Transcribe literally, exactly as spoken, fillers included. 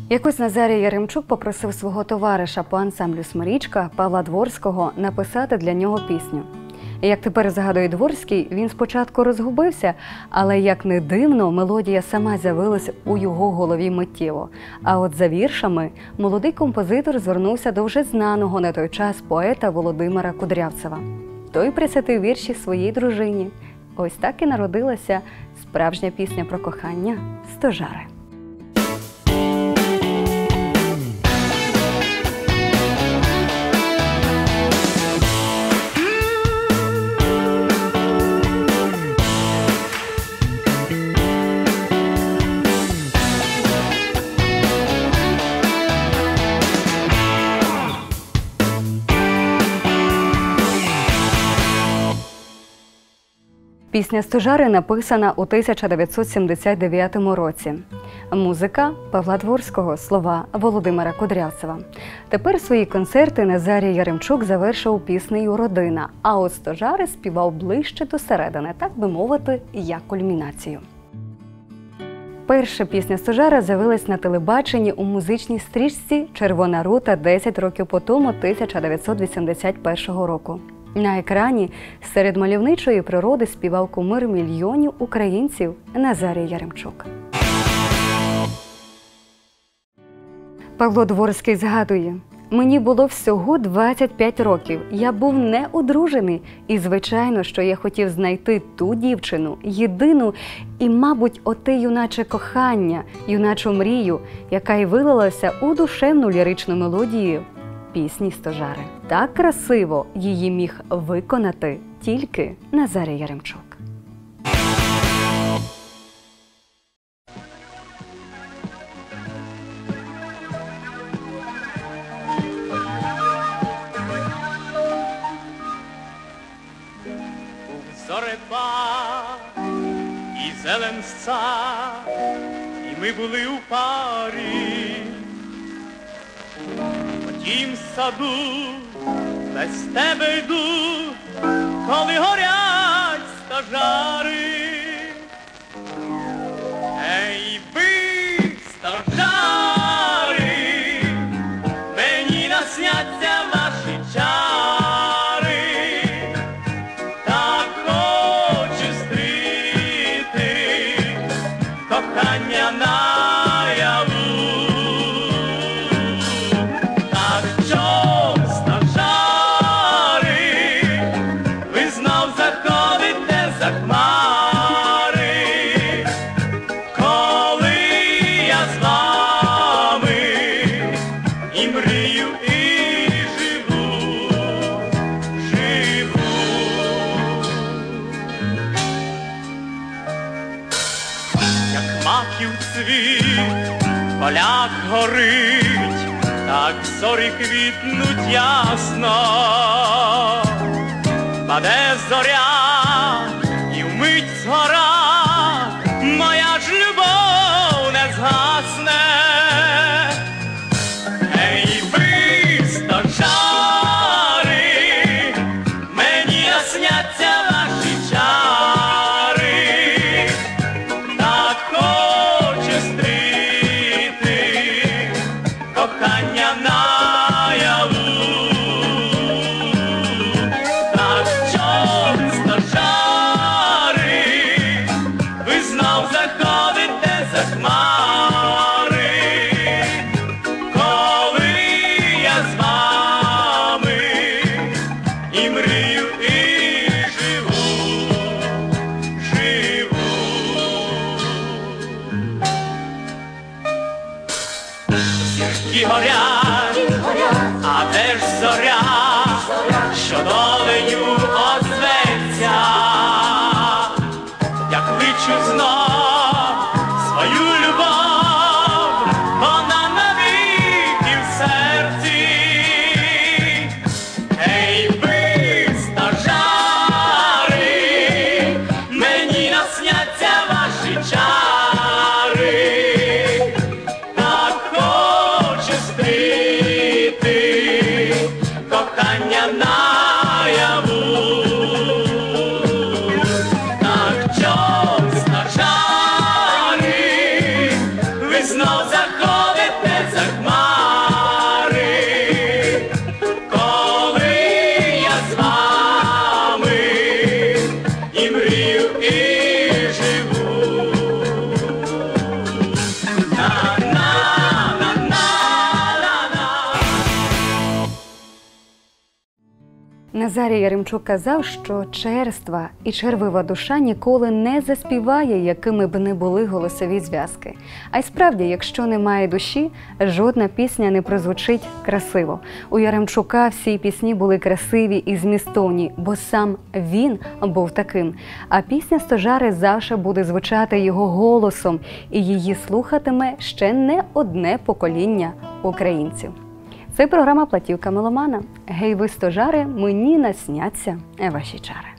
Якось Назарій Яремчук попросив свого товариша по ансамблю «Смирічка» Павла Дворського написати для нього пісню. Як тепер згадує Дворський, він спочатку розгубився, але, як не дивно, мелодія сама з'явилась у його голові миттєво. А от за віршами молодий композитор звернувся до вже знаного на той час поета Володимира Кудрявцева. Той присвятив вірші своїй дружині. Ось так і народилася справжня пісня про кохання «Стожари». Пісня «Стожари» написана у тисяча дев'ятсот сімдесят дев'ятому році. Музика Павла Дворського, слова Володимира Кудрявцева. Тепер свої концерти Назарій Яремчук завершив піснею «Родина», а от «Стожари» співав ближче до середини, так би мовити, як кульмінацію. Перша пісня «Стожара» з'явилась на телебаченні у музичній стрічці «Червона рута» десять років по тому, тисяча дев'ятсот вісімдесят першого року. На екрані серед мальовничої природи співав кумир мільйонів українців Назарій Яремчук. Павло Дворський згадує: «Мені було всього двадцять п'ять років, я був не одружений, і звичайно, що я хотів знайти ту дівчину, єдину і, мабуть, оте юначе кохання, юначу мрію, яка й вилилася у душевну ліричну мелодію пісні «Стожари». Так красиво її міг виконати тільки Назарій Яремчук. Зорепад і зеленця, і ми були у парі. Потім в саду без тебе йду, коли горять стожари. Ей, ви, стожари, мені насняться ваші чари. Так хочу стріти кохання наяву. Маків цвіт в полях горить, так зорі квітнуть ясно. Паде зоря і вмить згора, моя ж любов не згасне. Ей, ви, стожари, мені насняться ваші чари. Так хочу стріти кохання наяву. Так чом стожари, Назарій Яремчук казав, що черства і червива душа ніколи не заспіває, якими б не були голосові зв'язки. А й справді, якщо немає душі, жодна пісня не прозвучить красиво. У Яремчука всі пісні були красиві і змістовні, бо сам він був таким. А пісня «Стожари» завжди буде звучати його голосом, і її слухатиме ще не одне покоління українців. Це програма «Платівка меломана». Гей ви, стожари, мені насняться ваші чари.